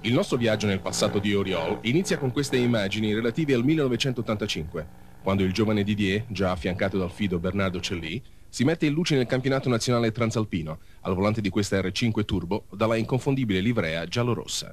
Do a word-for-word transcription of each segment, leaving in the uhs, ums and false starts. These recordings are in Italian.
Il nostro viaggio nel passato di Auriol inizia con queste immagini relative al millenovecentottantacinque, quando il giovane Didier, già affiancato dal fido Bernardo Cellì, si mette in luce nel campionato nazionale transalpino, al volante di questa erre cinque Turbo, dalla inconfondibile livrea giallorossa.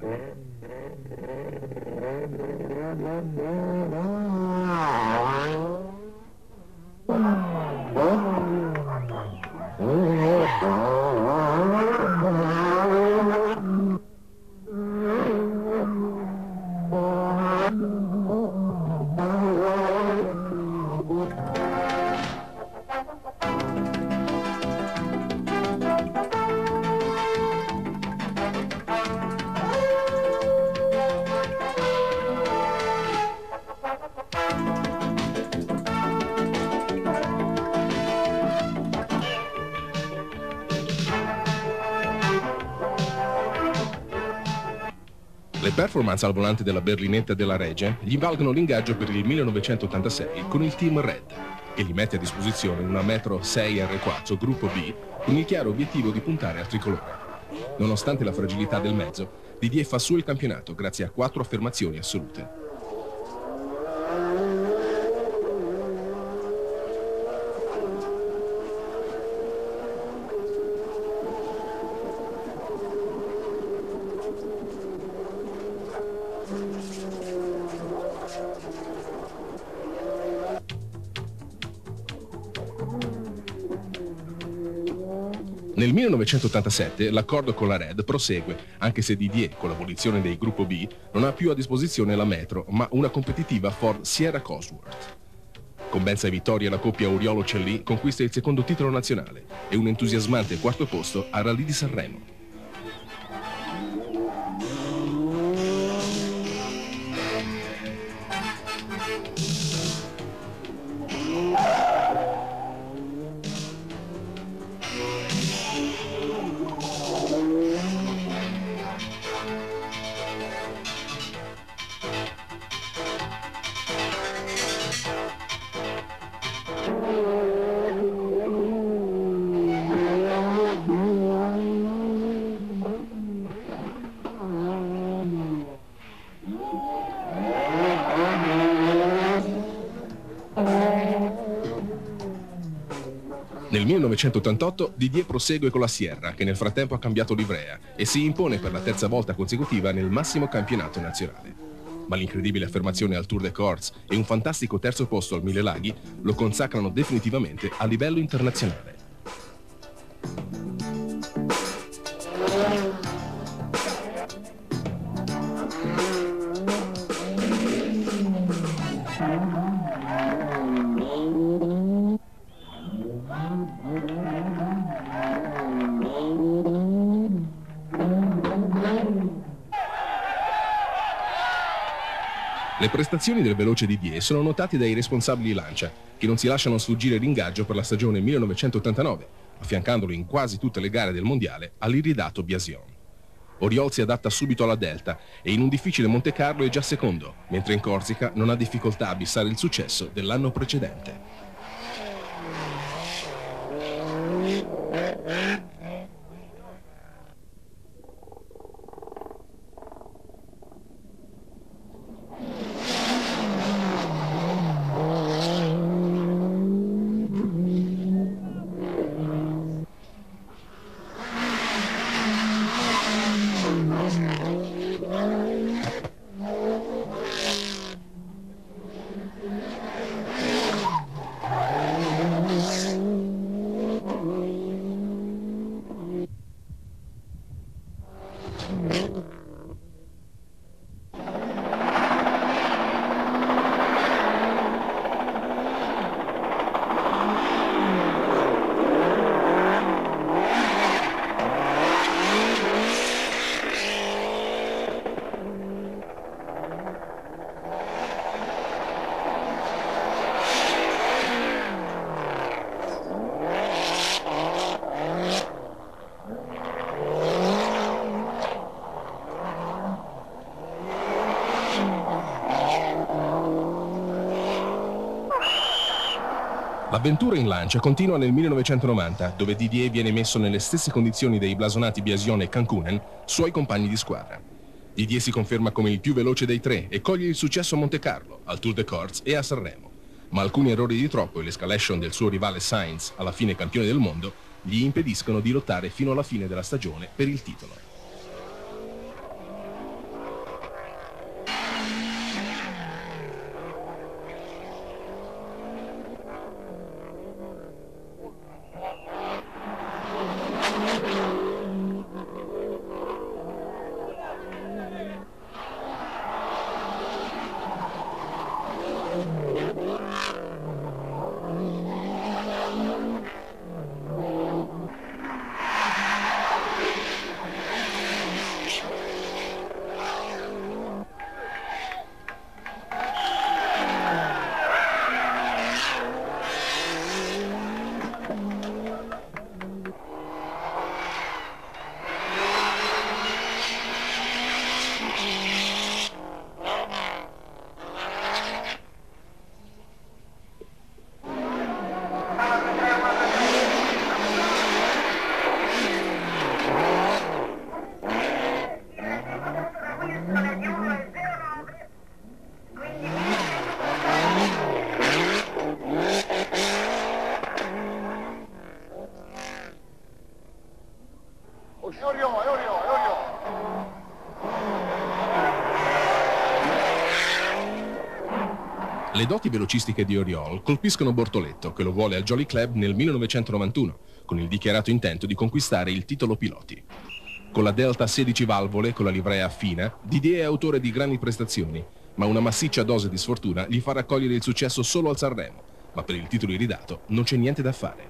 Le performance al volante della berlinetta della Regia gli valgono l'ingaggio per il millenovecentottantasei con il Team Red, che gli mette a disposizione una Metro sei erre quattro Gruppo B con il chiaro obiettivo di puntare al tricolore. Nonostante la fragilità del mezzo, Didier fa su il campionato grazie a quattro affermazioni assolute. Nel millenovecentottantasette l'accordo con la Red prosegue, anche se Didier, con l'abolizione del gruppo B, non ha più a disposizione la Metro, ma una competitiva Ford Sierra Cosworth. Con ben sei vittorie la coppia Auriolo-Cellì conquista il secondo titolo nazionale e un entusiasmante quarto posto al Rallye di Sanremo. Nel millenovecentottantotto Didier prosegue con la Sierra, che nel frattempo ha cambiato livrea e si impone per la terza volta consecutiva nel massimo campionato nazionale. Ma l'incredibile affermazione al Tour de Corse e un fantastico terzo posto al Mille Laghi lo consacrano definitivamente a livello internazionale. Le prestazioni del veloce Didier sono notate dai responsabili Lancia, che non si lasciano sfuggire l'ingaggio per la stagione millenovecentottantanove, affiancandolo in quasi tutte le gare del mondiale all'iridato Biasion. Auriol si adatta subito alla Delta e in un difficile Monte Carlo è già secondo, mentre in Corsica non ha difficoltà a bissare il successo dell'anno precedente. L'avventura in Lancia continua nel millenovecentonovanta, dove Didier viene messo nelle stesse condizioni dei blasonati Biasion e Cancunen, suoi compagni di squadra. Didier si conferma come il più veloce dei tre e coglie il successo a Montecarlo, al Tour de Corse e a Sanremo. Ma alcuni errori di troppo e l'escalation del suo rivale Sainz, alla fine campione del mondo, gli impediscono di lottare fino alla fine della stagione per il titolo. Le doti velocistiche di Oriol colpiscono Bortoletto, che lo vuole al Jolly Club nel millenovecentonovantuno, con il dichiarato intento di conquistare il titolo piloti. Con la Delta sedici valvole, con la livrea Fina, Didier è autore di grandi prestazioni, ma una massiccia dose di sfortuna gli fa raccogliere il successo solo al Sanremo, ma per il titolo iridato non c'è niente da fare.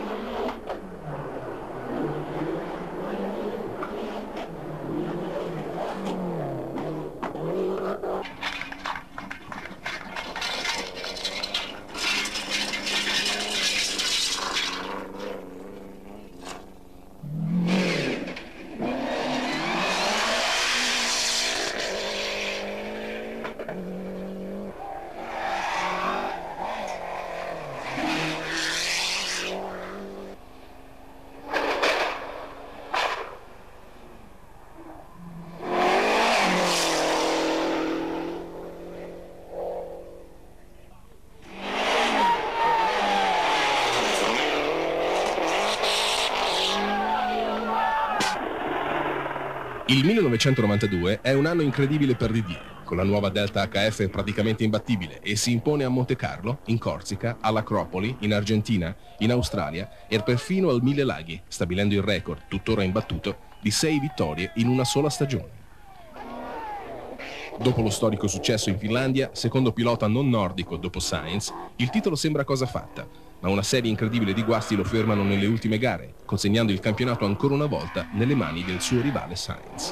Il millenovecentonovantadue è un anno incredibile per Didier, con la nuova Delta H F praticamente imbattibile, e si impone a Montecarlo, in Corsica, all'Acropoli, in Argentina, in Australia e perfino al Mille Laghi, stabilendo il record, tuttora imbattuto, di sei vittorie in una sola stagione. Dopo lo storico successo in Finlandia, secondo pilota non nordico dopo Sainz, il titolo sembra cosa fatta, ma una serie incredibile di guasti lo fermano nelle ultime gare, consegnando il campionato ancora una volta nelle mani del suo rivale Sainz.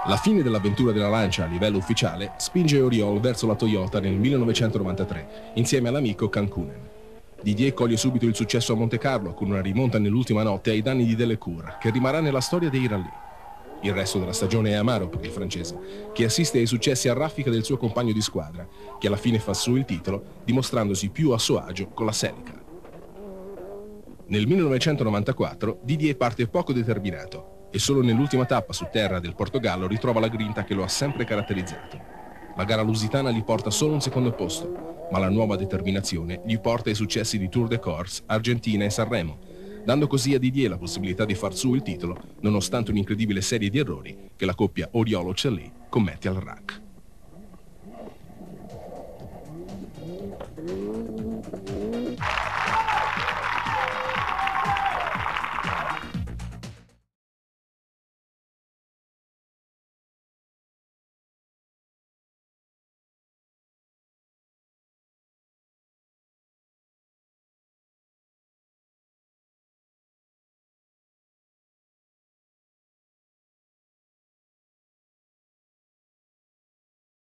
La fine dell'avventura della Lancia a livello ufficiale spinge Oriol verso la Toyota nel millenovecentonovantatré, insieme all'amico Cancunen. Didier coglie subito il successo a Monte Carlo con una rimonta nell'ultima notte ai danni di Delecour, che rimarrà nella storia dei rallye. Il resto della stagione è amaro per il francese, che assiste ai successi a raffica del suo compagno di squadra, che alla fine fa su il titolo, dimostrandosi più a suo agio con la Celica. Nel millenovecentonovantaquattro Didier parte poco determinato e solo nell'ultima tappa su terra del Portogallo ritrova la grinta che lo ha sempre caratterizzato. La gara lusitana gli porta solo un secondo posto, ma la nuova determinazione gli porta ai successi di Tour de Corse, Argentina e Sanremo, dando così a Didier la possibilità di far su il titolo nonostante un'incredibile serie di errori che la coppia Oriol-Ocellet commette al R A C.